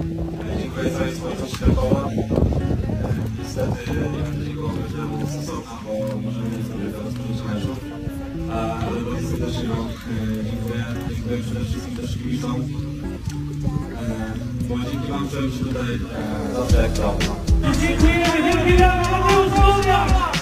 Dziękuję całej społeczności Krakowa. Niestety nie będę nikogo powiedział stosowna, bo możemy sobie rozpocząć meczu. Ale bardzo serdecznie Wam dziękuję. Dziękuję przede wszystkim też kibicom. Bo dzięki Wam czułem się tutaj zawsze jak dawno. Dziękujemy, dziękujemy!